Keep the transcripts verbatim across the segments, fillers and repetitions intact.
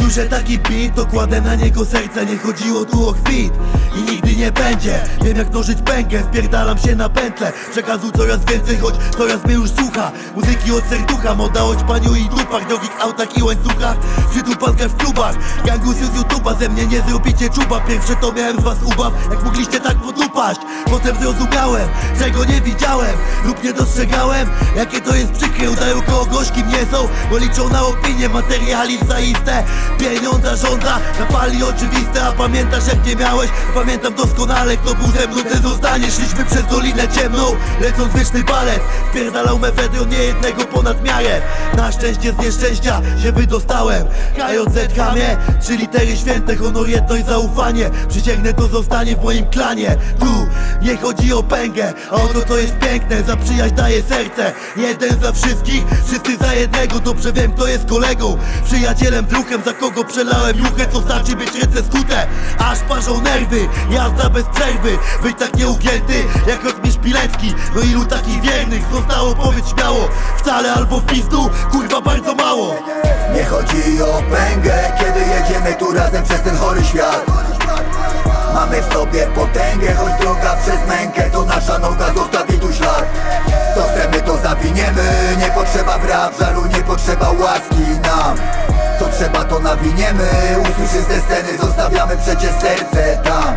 słyszę taki beat, to kładę na niego serce. Nie chodziło tu o kwit i nigdy nie będzie. Wiem jak nożyć pękę, wpierdalam się na pętlę. Przekazu coraz więcej, choć coraz mnie już słucha. Muzyki od serducha, moda o ćpaniu i dupach, drogich autach i łańcuchach, przytupankach w klubach. Gangus z YouTube'a, ze mnie nie zrobicie czuba. Pierwsze to miałem z was ubaw, jak mogliście tak podupaść. Potem zrozumiałem, czego nie widziałem lub nie dostrzegałem, jakie to jest przykre. Udają koło gorzkim nie są, bo liczą na opinię. Materializm zaiste, pieniądza żąda, napali oczywiste. A pamiętasz jak nie miałeś? Pamiętam doskonale, kto był ze mną, ten zostanie. Szliśmy przez dolinę ciemną, lecąc wieczny balet. Wpierdalał mefedron, nie jednego ponad miarę. Na szczęście z nieszczęścia się wydostałem. K J Z Hamie, trzy litery święte, honor, jedność, zaufanie. Przysięgnę, to zostanie w moim klanie. Tu nie chodzi o pęgę, a o to co jest piękne. Za przyjaźń daję serce, jeden za wszystkich, wszyscy za jednego. Dobrze wiem kto jest kolegą, przyjacielem, druhem, za kogo przelałem juchę. Co znaczy być ręce skute, aż parzą nerwy. Jazda bez przerwy, być tak nieugięty jak Rozmierz Pilecki. No ilu takich wiernych zostało, powiedz śmiało. Wcale albo w pizdu, kurwa bardzo mało. Nie chodzi o pęgę, kiedy jedziemy tu razem przez ten chory świat. Mamy w sobie potęgę, choć droga przez mękę to nasza noga zostawi tu ślad. Co chcemy to zawiniemy, nie potrzeba braw, żalu, nie potrzeba łaski nam. Co trzeba to nawiniemy, usłyszysz ze sceny, zostawiamy przecież serce tam.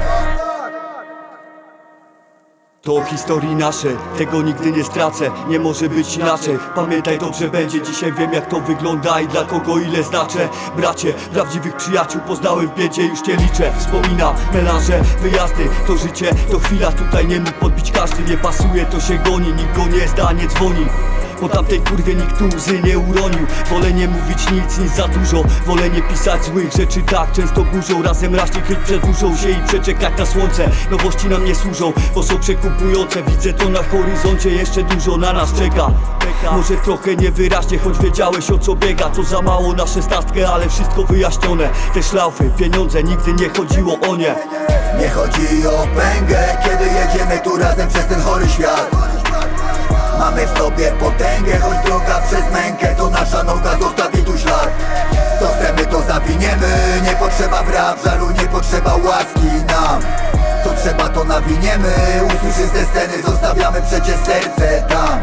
To historii nasze, tego nigdy nie stracę. Nie może być inaczej, pamiętaj dobrze będzie. Dzisiaj wiem jak to wygląda i dla kogo ile znaczę. Bracie, prawdziwych przyjaciół poznałem w biedzie, już nie liczę. Wspominam, melanże, wyjazdy, to życie, to chwila. Tutaj nie mógł podbić każdy, nie pasuje to się goni. Nikt go nie zda, nie dzwoni. Po tamtej kurwie nikt tu łzy nie uronił. Wolę nie mówić nic, nic za dużo. Wolę nie pisać złych rzeczy tak często burzą. Razem raźnie kryć przedłużą się i przeczekać na słońce. Nowości nam nie służą, bo są przekupujące. Widzę to na horyzoncie, jeszcze dużo na nas czeka. Może trochę niewyraźnie, choć wiedziałeś o co biega. To za mało na szesnastkę, ale wszystko wyjaśnione. Te szlaufy, pieniądze, nigdy nie chodziło o nie. Nie chodzi o pęgę, kiedy jedziemy tu razem przez ten chory świat. Mamy w sobie potęgę, choć droga przez mękę to nasza noga zostawi tu ślad. Co chcemy to zawiniemy, nie potrzeba braw, żalu, nie potrzeba łaski nam. Co trzeba to nawiniemy, usłyszysz ze sceny, zostawiamy przecież serce tam.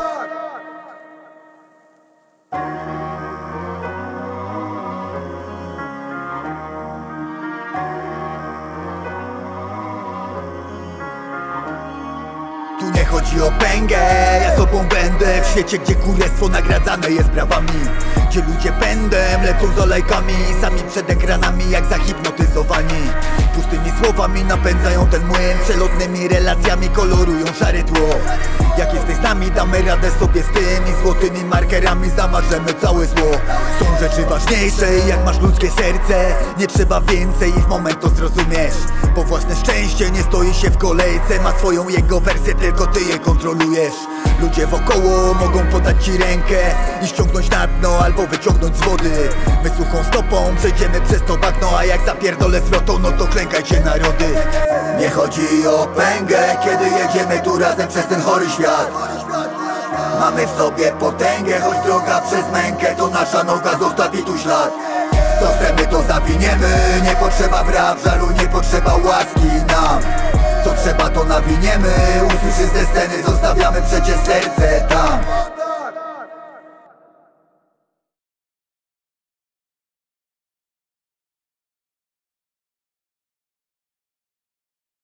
Tu nie chodzi o pęgę, ja sobą będę w świecie, gdzie królestwo nagradzane jest brawami. Gdzie ludzie pędem lecą z olejkami, sami przed ekranami jak zahipnotyzowani. Pustymi słowami napędzają ten młyn, przelotnymi relacjami kolorują szare tło. Jak jesteś z nami, damy radę sobie z tym i złotymi markerami zamarzemy całe zło. Są rzeczy ważniejsze, jak masz ludzkie serce, nie trzeba więcej i w moment to zrozumiesz. Po własne szczęście nie stoi się w kolejce, ma swoją jego wersję, tylko ty je kontrolujesz. Ludzie wokoło mogą podać ci rękę i ściągnąć na dno albo wyciągnąć z wody. My suchą stopą przejdziemy przez to bagno, a jak zapierdolę zwrotą, no to klękajcie narody. Nie chodzi o pęgę, kiedy jedziemy tu razem przez ten chory świat. Mamy w sobie potęgę, choć droga przez mękę to nasza noga zostawi tu ślad. Co chcemy to zawiniemy, nie potrzeba braw, żalu, nie potrzeba łaski nam. Co trzeba to nawiniemy, usłyszysz ze sceny, zostawiamy przecież serce tam.